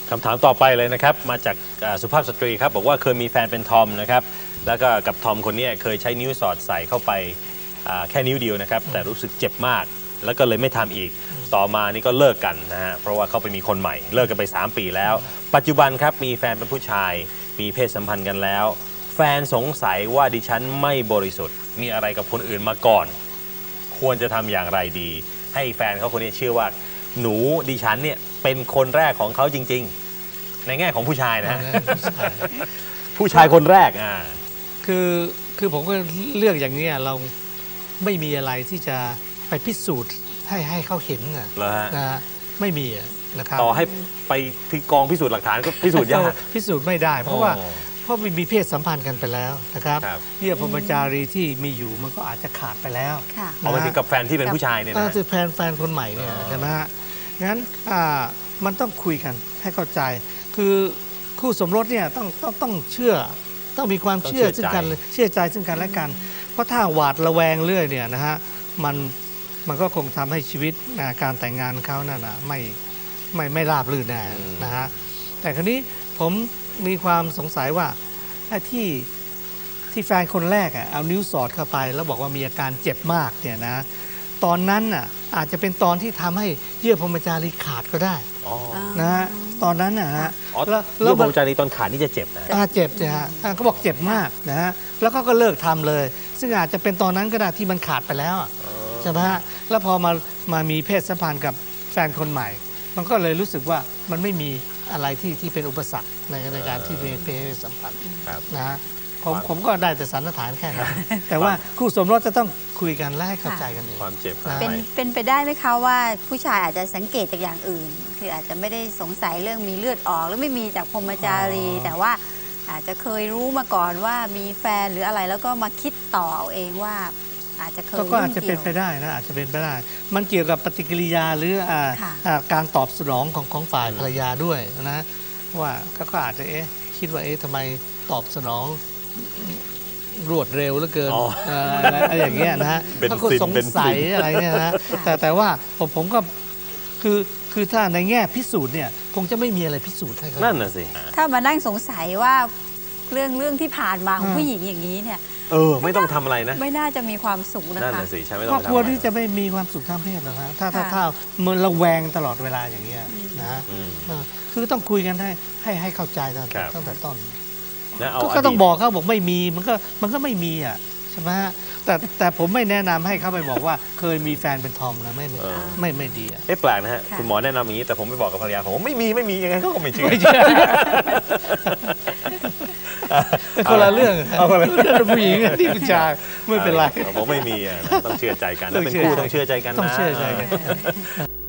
คำถามต่อไปเลยนะครับมาจากสุภาพสตรีครับบอกว่าเคยมีแฟนเป็นทอมนะครับแล้วก็กับทอมคนนี้เคยใช้นิ้วสอดใส่เข้าไปแค่นิ้วเดียวนะครับแต่รู้สึกเจ็บมากแล้วก็เลยไม่ทำอีกต่อมานี่ก็เลิกกันนะฮะเพราะว่าเขาไปมีคนใหม่เลิกกันไป3 ปีแล้วปัจจุบันครับมีแฟนเป็นผู้ชายมีเพศสัมพันธ์กันแล้วแฟนสงสัยว่าดิฉันไม่บริสุทธิ์มีอะไรกับคนอื่นมาก่อนควรจะทำอย่างไรดีให้แฟนเขาคนนี้เชื่อว่าหนูดิฉันเนี่ยเป็นคนแรกของเขาจริงๆในแง่ของผู้ชายนะฮะ ผู้ชายคนแรกคือผมก็เลือกอย่างนี้เราไม่มีอะไรที่จะไปพิสูจน์ให้เขาเห็นนะไม่มีนะครับต่อให้ไปที่กองพิสูจน์หลักฐานก็พิสูจน์ยากพิสูจน์ไม่ได้เพราะมีเพศสัมพันธ์กันไปแล้วนะครับเยื่อพรหมจารีที่มีอยู่มันก็อาจจะขาดไปแล้วเอาไปถึงกับแฟนที่เป็นผู้ชายเนี่ยนะคือแฟนคนใหม่เนี่ยใช่ไหมฮะงั้นมันต้องคุยกันให้เข้าใจคือคู่สมรสเนี่ยต้องเชื่อต้องมีความเชื่อซึ่งกันเชื่อใจซึ่งกันและกันเพราะถ้าหวาดระแวงเรื่อยเนี่ยนะฮะมันก็คงทำให้ชีวิตการแต่งงานเขานั่นนะไม่ราบรื่นแน่นะฮะแต่คราวนี้ผมมีความสงสัยว่าที่แฟนคนแรกเอานิ้วสอดเข้าไปแล้วบอกว่ามีอาการเจ็บมากเนี่ยนะตอนนั้นอาจจะเป็นตอนที่ทำให้เยื่อพรหมจารีขาดก็ได้นะฮะตอนนั้นนะฮะแล้วเยื่อพรหมจารีตอนขาดนี่จะเจ็บนะเจ็บนะฮะเขาบอกเจ็บมากนะฮะแล้วก็เลิกทำเลย ซึ่งอาจจะเป็นตอนนั้นก็ได้ที่มันขาดไปแล้วใช่ไหมฮะแล้วพอมามีเพศสัมพันธ์กับแฟนคนใหม่มันก็เลยรู้สึกว่ามันไม่มีอะไรที่เป็นอุปสรรคในการที่มีเพศสัมพันธ์นะฮะผมก็ได้แต่สันนิษฐานแค่นั้นแต่ว่าคู่สมรสจะต้องคุยกันและให้เข้าใจกันเองความเจ็บเป็นไปได้ไหมคะว่าผู้ชายอาจจะสังเกตจากอย่างอื่นคืออาจจะไม่ได้สงสัยเรื่องมีเลือดออกหรือไม่มีจากพรหมจารีแต่ว่าอาจจะเคยรู้มาก่อนว่ามีแฟนหรืออะไรแล้วก็มาคิดต่อเอาเองว่าอาจจะเคยก็อาจจะเป็นไปได้นะอาจจะเป็นไปได้มันเกี่ยวกับปฏิกิริยาหรือการตอบสนองของฝ่ายภรรยาด้วยนะว่าก็อาจจะคิดว่าทำไมตอบสนองรวดเร็วเหลือเกินอะไรอย่างเงี้ยนะฮะเขาก็สงสัยอะไรเนี่ยนะแต่ว่าผมก็คือถ้าในแง่พิสูจน์เนี่ยคงจะไม่มีอะไรพิสูจน์ให้เขานั่นน่ะสิถ้ามานั่งสงสัยว่าเรื่องที่ผ่านมาของผู้หญิงอย่างนี้เนี่ยไม่ต้องทำอะไรนะไม่น่าจะมีความสุขนะคะนั่นน่ะสิใช่ไม่ต้องครอบครัวที่จะไม่มีความสุขทางเพศหรอกฮะถ้ามันระแวงตลอดเวลาอย่างเงี้ยนะคือต้องคุยกันให้เข้าใจตั้งแต่ต้นก็ต้องบอกเขาบอกไม่มีมันก็ไม่มีใช่ไหมฮะแต่ผมไม่แนะนำให้เขาไปบอกว่าเคยมีแฟนเป็นทอมนะไม่ดีแปลกนะฮะคุณหมอแนะนำอย่างนี้แต่ผมไปบอกกับภรรยาผมว่าไม่มียังไงเขาก็ไม่เชื่อคนละเรื่องผู้หญิงที่ผู้ชายไม่เป็นไรบอกไม่มีต้องเชื่อใจกันเป็นคู่ต้องเชื่อใจกันนะต้องเชื่อใจกัน